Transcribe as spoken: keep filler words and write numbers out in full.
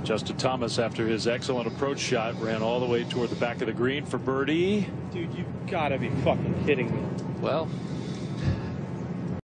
Justin Thomas, after his excellent approach shot, ran all the way toward the back of the green for birdie. Dude, you've got to be fucking kidding me. Well,